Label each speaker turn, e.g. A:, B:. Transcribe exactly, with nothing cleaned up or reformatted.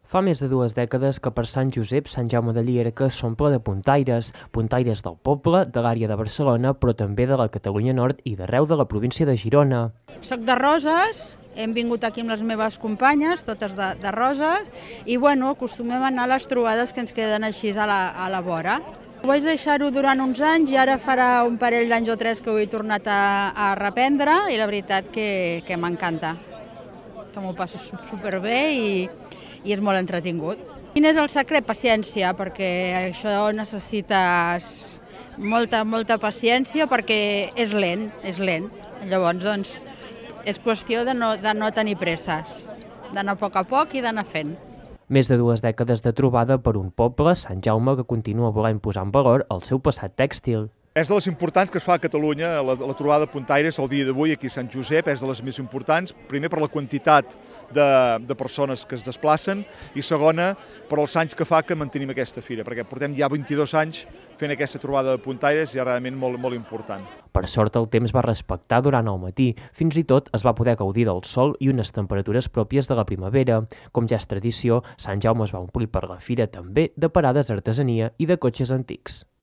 A: Fa més de dues dècades que per Sant Josep, Sant Jaume de Llierca s'omple de puntaires, puntaires del poble, de l'àrea de Barcelona, però també de la Catalunya Nord i d'arreu de la província de Girona.
B: Soc de Roses, hem vingut aquí amb les meves companyes, totes de, de Roses, i bueno, acostumem a anar a les trobades que ens queden així a la, a la vora. Vaig deixar-ho durant uns anys i ara farà un parell d'anys o tres que ho he tornat a, a reprendre i la veritat que, que m'encanta, que m'ho passo superbé i, i és molt entretingut. Quin és el secret? Paciència, perquè això necessites molta, molta paciència perquè és lent, és lent. Llavors, doncs, és qüestió de no, de no tenir presses, d'anar a poc a poc i d'anar fent.
A: Més de dues dècades de trobada per un poble, Sant Jaume, que continua volent posar en valor el seu passat tèxtil.
C: És de les importants que es fa a Catalunya, la, la trobada de puntaires el dia d'avui aquí a Sant Josep, és de les més importants, primer per la quantitat de, de persones que es desplacen i segona per els anys que fa que mantenim aquesta fira, perquè portem ja vint-i-dos anys fent aquesta trobada de puntaires i és realment molt, molt important.
A: Per sort el temps va respectar durant el matí, fins i tot es va poder gaudir del sol i unes temperatures pròpies de la primavera. Com ja és tradició, Sant Jaume es va omplir per la fira també de parades d'artesania i de cotxes antics.